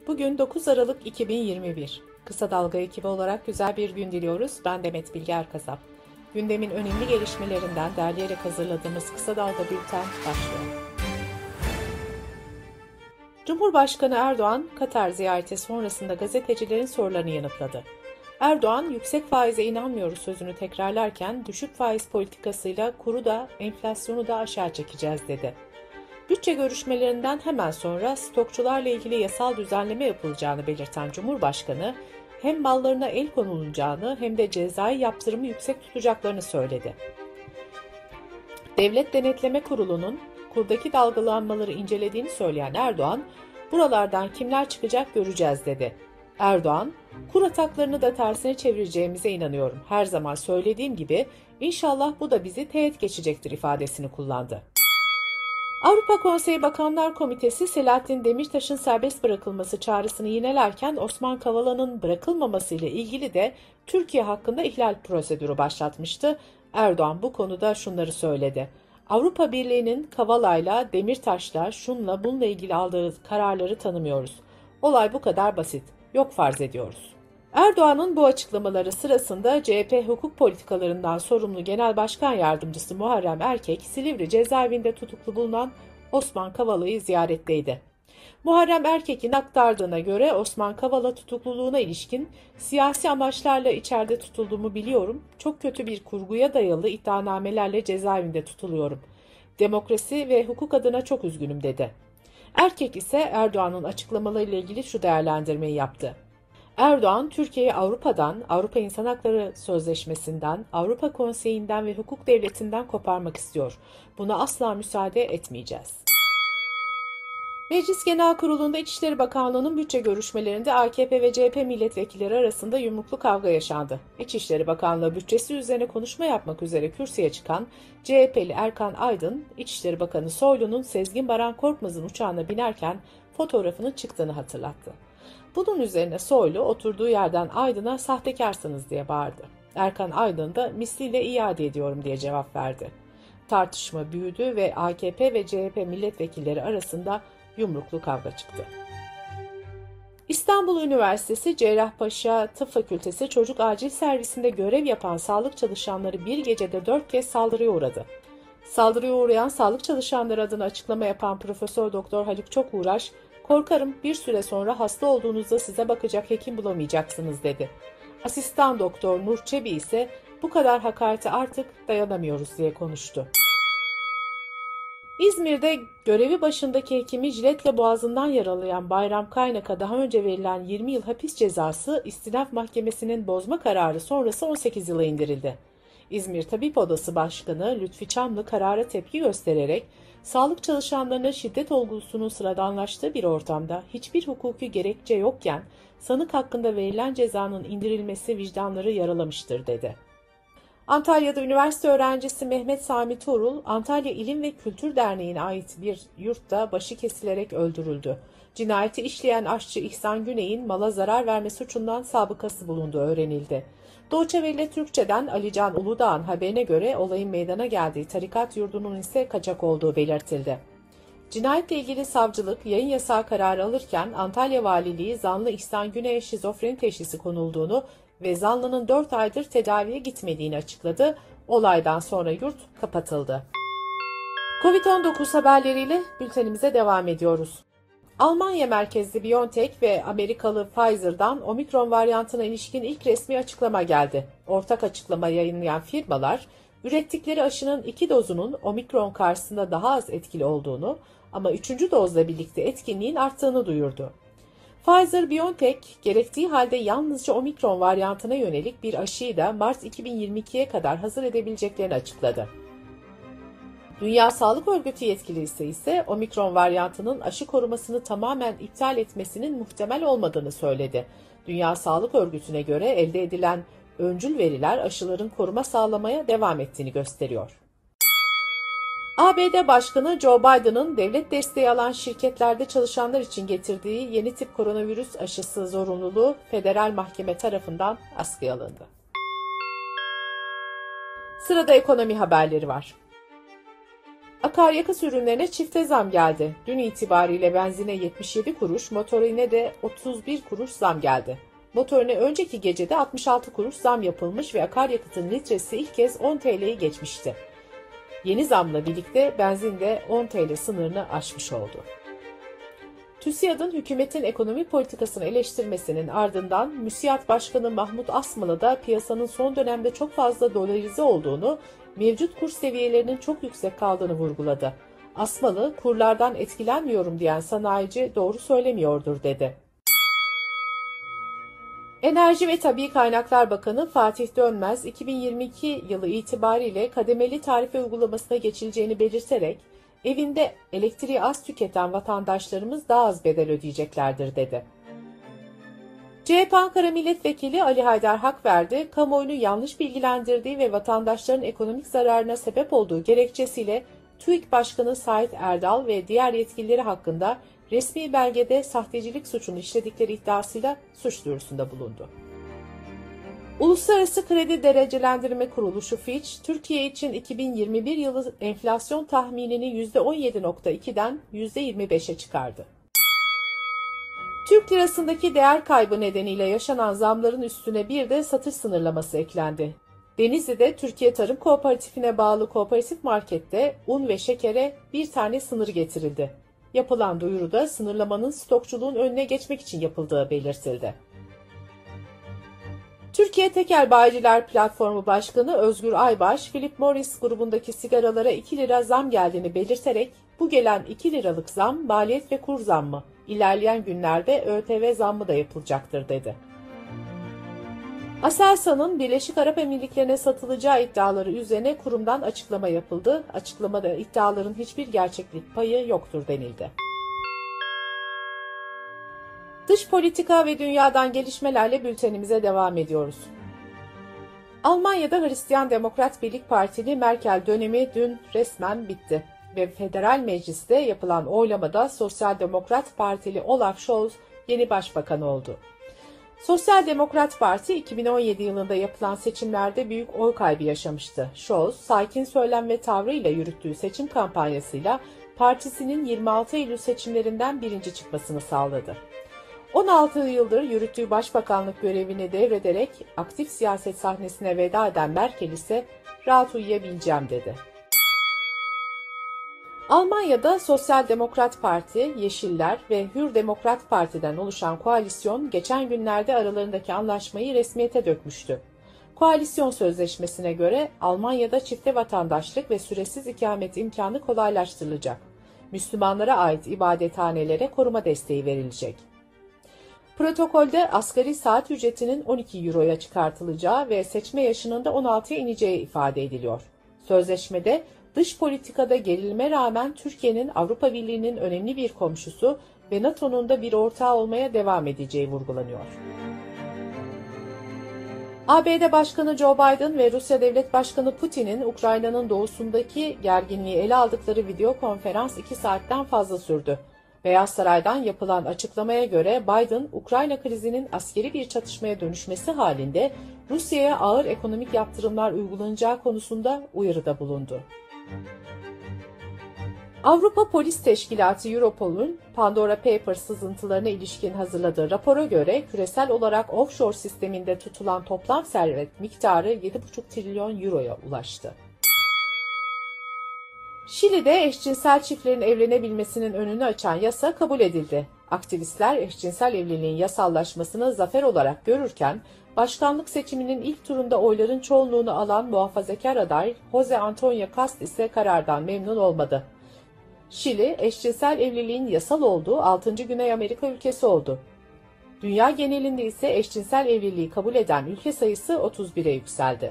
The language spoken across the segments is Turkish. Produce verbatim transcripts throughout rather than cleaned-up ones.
Bugün dokuz Aralık iki bin yirmi bir. Kısa Dalga ekibi olarak güzel bir gün diliyoruz. Ben Demet Bilge Erkasap. Gündemin önemli gelişmelerinden derleyerek hazırladığımız Kısa Dalga Bülten başlıyor. Cumhurbaşkanı Erdoğan, Katar ziyareti sonrasında gazetecilerin sorularını yanıtladı. Erdoğan, yüksek faize inanmıyoruz sözünü tekrarlarken düşük faiz politikasıyla kuru da enflasyonu da aşağı çekeceğiz dedi. Bütçe görüşmelerinden hemen sonra stokçularla ilgili yasal düzenleme yapılacağını belirten Cumhurbaşkanı, hem mallarına el konulacağını hem de cezai yaptırımı yüksek tutacaklarını söyledi. Devlet Denetleme Kurulu'nun kurdaki dalgalanmaları incelediğini söyleyen Erdoğan, buralardan kimler çıkacak göreceğiz dedi. Erdoğan, kur ataklarını da tersine çevireceğimize inanıyorum. Her zaman söylediğim gibi inşallah bu da bizi teğet geçecektir ifadesini kullandı. Avrupa Konseyi Bakanlar Komitesi Selahattin Demirtaş'ın serbest bırakılması çağrısını yinelerken Osman Kavala'nın bırakılmaması ile ilgili de Türkiye hakkında ihlal prosedürü başlatmıştı. Erdoğan bu konuda şunları söyledi. Avrupa Birliği'nin Kavala'yla, Demirtaş'la, şunla bununla ilgili aldığı kararları tanımıyoruz. Olay bu kadar basit. Yok farz ediyoruz. Erdoğan'ın bu açıklamaları sırasında C H P hukuk politikalarından sorumlu Genel Başkan Yardımcısı Muharrem Erkek, Silivri cezaevinde tutuklu bulunan Osman Kavala'yı ziyaretteydi. Muharrem Erkek'in aktardığına göre Osman Kavala tutukluluğuna ilişkin siyasi amaçlarla içeride tutulduğumu biliyorum. Çok kötü bir kurguya dayalı iddianamelerle cezaevinde tutuluyorum. Demokrasi ve hukuk adına çok üzgünüm dedi. Erkek ise Erdoğan'ın açıklamalarıyla ilgili şu değerlendirmeyi yaptı. Erdoğan, Türkiye'yi Avrupa'dan, Avrupa İnsan Hakları Sözleşmesi'nden, Avrupa Konseyi'nden ve hukuk devletinden koparmak istiyor. Buna asla müsaade etmeyeceğiz. Meclis Genel Kurulu'nda İçişleri Bakanlığı'nın bütçe görüşmelerinde A K P ve C H P milletvekilleri arasında yumruklu kavga yaşandı. İçişleri Bakanlığı bütçesi üzerine konuşma yapmak üzere kürsüye çıkan C H P'li Erkan Aydın, İçişleri Bakanı Soylu'nun Sezgin Baran Korkmaz'ın uçağına binerken fotoğrafının çıktığını hatırlattı. Bunun üzerine Soylu oturduğu yerden Aydın'a sahtekarsınız diye bağırdı. Erkan Aydın da misliyle iade ediyorum diye cevap verdi. Tartışma büyüdü ve A K P ve C H P milletvekilleri arasında yumruklu kavga çıktı. İstanbul Üniversitesi Cerrahpaşa Tıp Fakültesi Çocuk Acil Servisinde görev yapan sağlık çalışanları bir gecede dört kez saldırıya uğradı. Saldırıya uğrayan sağlık çalışanları adına açıklama yapan Profesör Doktor Haluk Çokuğraş, "Korkarım bir süre sonra hasta olduğunuzda size bakacak hekim bulamayacaksınız" dedi. Asistan Doktor Nur Çebi ise "Bu kadar hakarete artık dayanamıyoruz" diye konuştu. İzmir'de görevi başındaki hekimi jiletle boğazından yaralayan Bayram Kaynak'a daha önce verilen yirmi yıl hapis cezası İstinaf Mahkemesi'nin bozma kararı sonrası on sekiz yıla indirildi. İzmir Tabip Odası Başkanı Lütfi Çamlı karara tepki göstererek sağlık çalışanlarına şiddet olgusunun sıradanlaştığı bir ortamda hiçbir hukuki gerekçe yokken sanık hakkında verilen cezanın indirilmesi vicdanları yaralamıştır dedi. Antalya'da üniversite öğrencisi Mehmet Sami Tuğrul, Antalya İlim ve Kültür Derneği'ne ait bir yurtta başı kesilerek öldürüldü. Cinayeti işleyen aşçı İhsan Güney'in mala zarar verme suçundan sabıkası bulunduğu öğrenildi. Doğçe Velle Türkçe'den Alican Uludağ'ın haberine göre olayın meydana geldiği tarikat yurdunun ise kaçak olduğu belirtildi. Cinayetle ilgili savcılık yayın yasağı kararı alırken Antalya Valiliği zanlı İhsan Güney'e şizofreni teşhisi konulduğunu ve zanlının dört aydır tedaviye gitmediğini açıkladı. Olaydan sonra yurt kapatıldı. kovid on dokuz haberleriyle bültenimize devam ediyoruz. Almanya merkezli BioNTech ve Amerikalı Pfizer'dan omikron varyantına ilişkin ilk resmi açıklama geldi. Ortak açıklama yayınlayan firmalar, ürettikleri aşının iki dozunun omikron karşısında daha az etkili olduğunu ama üçüncü dozla birlikte etkinliğin arttığını duyurdu. Pfizer-BioNTech, gerektiği halde yalnızca omikron varyantına yönelik bir aşıyı da Mart iki bin yirmi ikiye kadar hazır edebileceklerini açıkladı. Dünya Sağlık Örgütü yetkilisi ise omikron varyantının aşı korumasını tamamen iptal etmesinin muhtemel olmadığını söyledi. Dünya Sağlık Örgütü'ne göre elde edilen öncül veriler aşıların koruma sağlamaya devam ettiğini gösteriyor. A B D Başkanı Joe Biden'ın devlet desteği alan şirketlerde çalışanlar için getirdiği yeni tip koronavirüs aşısı zorunluluğu federal mahkeme tarafından askıya alındı. Sırada ekonomi haberleri var. Akaryakıt ürünlerine çifte zam geldi. Dün itibariyle benzine yetmiş yedi kuruş, motorine de otuz bir kuruş zam geldi. Motorine önceki gecede altmış altı kuruş zam yapılmış ve akaryakıtın litresi ilk kez on T L'yi geçmişti. Yeni zamla birlikte benzin de on T L sınırını aşmış oldu. TÜSİAD'ın hükümetin ekonomi politikasını eleştirmesinin ardından MÜSİAD Başkanı Mahmut Asmalı da piyasanın son dönemde çok fazla dolarize olduğunu, mevcut kur seviyelerinin çok yüksek kaldığını vurguladı. Asmalı, kurlardan etkilenmiyorum diyen sanayici doğru söylemiyordur dedi. Enerji ve Tabii Kaynaklar Bakanı Fatih Dönmez, iki bin yirmi iki yılı itibariyle kademeli tarife uygulamasına geçileceğini belirterek, evinde elektriği az tüketen vatandaşlarımız daha az bedel ödeyeceklerdir dedi. C H P Ankara Milletvekili Ali Haydar Hakverdi, kamuoyunu yanlış bilgilendirdiği ve vatandaşların ekonomik zararına sebep olduğu gerekçesiyle TÜİK Başkanı Sait Erdal ve diğer yetkilileri hakkında resmi belgede sahtecilik suçunu işledikleri iddiasıyla suç duyurusunda bulundu. Uluslararası Kredi Derecelendirme Kuruluşu Fitch, Türkiye için iki bin yirmi bir yılı enflasyon tahminini yüzde on yedi virgül iki'den yüzde yirmi beş'e çıkardı. Türk lirasındaki değer kaybı nedeniyle yaşanan zamların üstüne bir de satış sınırlaması eklendi. Denizli'de Türkiye Tarım Kooperatifine bağlı kooperatif markette un ve şekere bir tane sınır getirildi. Yapılan duyuruda sınırlamanın stokçuluğun önüne geçmek için yapıldığı belirtildi. Türkiye Tekel Bayiciler Platformu Başkanı Özgür Aybaş, Philip Morris grubundaki sigaralara iki lira zam geldiğini belirterek, bu gelen iki liralık zam maliyet ve kur zammı, ilerleyen günlerde ÖTV zammı da yapılacaktır dedi. Aselsan'ın Birleşik Arap Emirlikleri'ne satılacağı iddiaları üzerine kurumdan açıklama yapıldı. Açıklamada iddiaların hiçbir gerçeklik payı yoktur denildi. Dış politika ve dünyadan gelişmelerle bültenimize devam ediyoruz. Almanya'da Hristiyan Demokrat Birlik Partili Merkel dönemi dün resmen bitti ve Federal Meclis'te yapılan oylamada Sosyal Demokrat Partili Olaf Scholz yeni başbakan oldu. Sosyal Demokrat Parti iki bin on yedi yılında yapılan seçimlerde büyük oy kaybı yaşamıştı. Scholz, sakin söylem ve tavrıyla yürüttüğü seçim kampanyasıyla partisinin yirmi altı Eylül seçimlerinden birinci çıkmasını sağladı. on altı yıldır yürüttüğü başbakanlık görevini devrederek aktif siyaset sahnesine veda eden Merkel ise rahat uyuyabileceğim dedi. Almanya'da Sosyal Demokrat Parti, Yeşiller ve Hür Demokrat Parti'den oluşan koalisyon geçen günlerde aralarındaki anlaşmayı resmiyete dökmüştü. Koalisyon sözleşmesine göre Almanya'da çifte vatandaşlık ve süresiz ikamet imkanı kolaylaştırılacak. Müslümanlara ait ibadethanelere koruma desteği verilecek. Protokolde asgari saat ücretinin on iki euroya çıkartılacağı ve seçme yaşının da on altıya ineceği ifade ediliyor. Sözleşmede dış politikada gerilime rağmen Türkiye'nin Avrupa Birliği'nin önemli bir komşusu ve NATO'nun da bir ortağı olmaya devam edeceği vurgulanıyor. A B D Başkanı Joe Biden ve Rusya Devlet Başkanı Putin'in Ukrayna'nın doğusundaki gerginliği ele aldıkları video konferans iki saatten fazla sürdü. Beyaz Saray'dan yapılan açıklamaya göre Biden, Ukrayna krizinin askeri bir çatışmaya dönüşmesi halinde Rusya'ya ağır ekonomik yaptırımlar uygulanacağı konusunda uyarıda bulundu. Avrupa Polis Teşkilatı Europol'un Pandora Papers sızıntılarına ilişkin hazırladığı rapora göre küresel olarak offshore sisteminde tutulan toplam servet miktarı yedi buçuk trilyon euroya ulaştı. Şili'de eşcinsel çiftlerin evlenebilmesinin önünü açan yasa kabul edildi. Aktivistler eşcinsel evliliğin yasallaşmasını zafer olarak görürken, başkanlık seçiminin ilk turunda oyların çoğunluğunu alan muhafazakar aday Jose Antonio Kast ise karardan memnun olmadı. Şili, eşcinsel evliliğin yasal olduğu altıncı Güney Amerika ülkesi oldu. Dünya genelinde ise eşcinsel evliliği kabul eden ülke sayısı otuz bire yükseldi.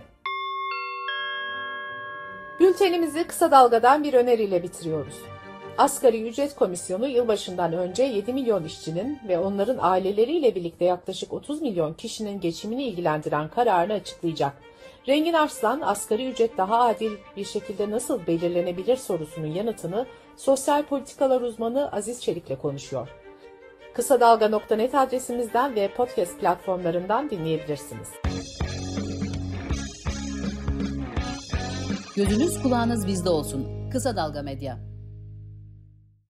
Bültenimizi kısa dalgadan bir öneriyle bitiriyoruz. Asgari Ücret Komisyonu yılbaşından önce yedi milyon işçinin ve onların aileleriyle birlikte yaklaşık otuz milyon kişinin geçimini ilgilendiren kararını açıklayacak. Rengin Arslan, asgari ücret daha adil bir şekilde nasıl belirlenebilir sorusunun yanıtını sosyal politikalar uzmanı Aziz Çelik'le konuşuyor. kısa dalga nokta net adresimizden ve podcast platformlarından dinleyebilirsiniz. Gözünüz kulağınız bizde olsun. Kısa Dalga Medya.